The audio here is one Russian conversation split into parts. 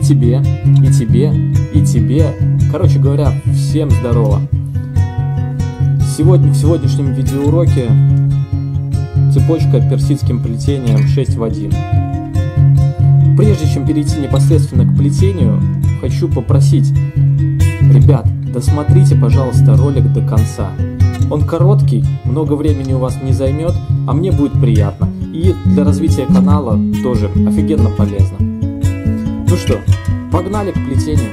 тебе, и тебе, и тебе. Короче говоря, всем здорово. Сегодня в сегодняшнем видеоуроке цепочка персидским плетением 6 в 1. Прежде чем перейти непосредственно к плетению, хочу попросить, ребят, досмотрите, пожалуйста, ролик до конца. Он короткий, много времени у вас не займет, а мне будет приятно. И для развития канала тоже офигенно полезно. Ну что, погнали к плетению.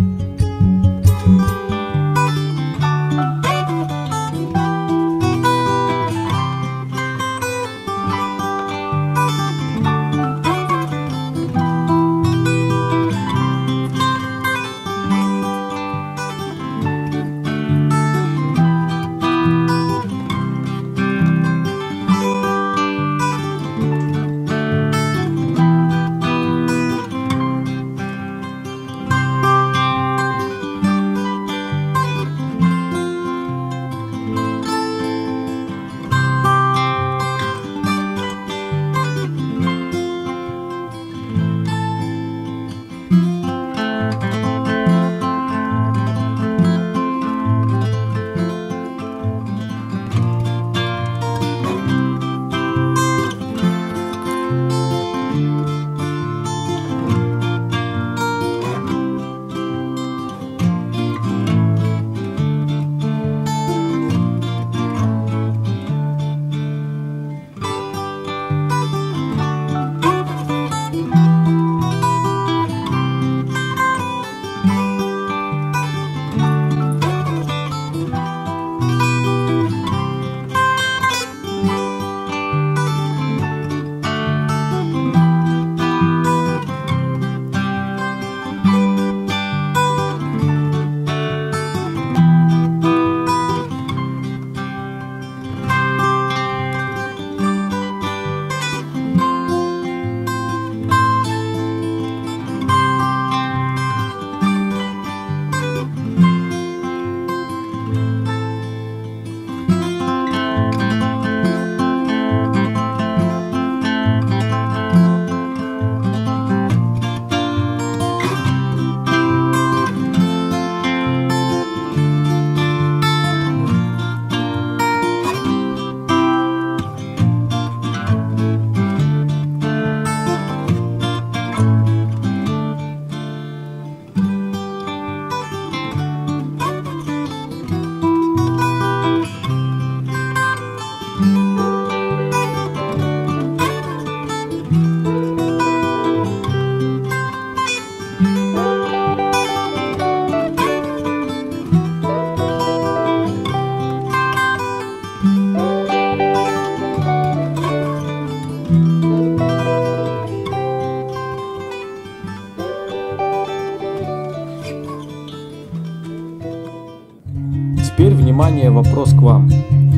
Теперь, внимание, вопрос к вам.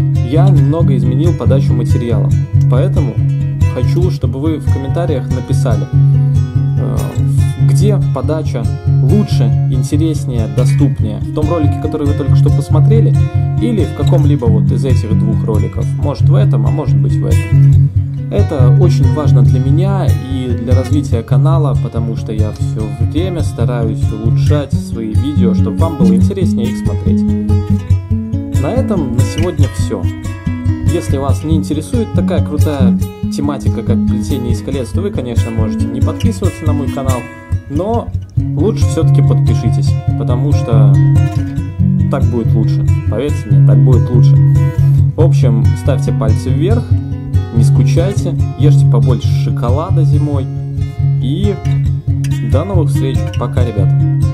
Я немного изменил подачу материала, поэтому хочу, чтобы вы в комментариях написали, где подача лучше, интереснее, доступнее. В том ролике, который вы только что посмотрели, или в каком-либо вот из этих двух роликов. Может в этом, а может быть в этом. Это очень важно для меня и для развития канала, потому что я все время стараюсь улучшать свои видео, чтобы вам было интереснее их смотреть. На этом на сегодня все. Если вас не интересует такая крутая тематика, как плетение из колец, то вы, конечно, можете не подписываться на мой канал, но лучше все-таки подпишитесь, потому что так будет лучше. Поверьте мне, так будет лучше. В общем, ставьте пальцы вверх, не скучайте, ешьте побольше шоколада зимой и до новых встреч. Пока, ребята.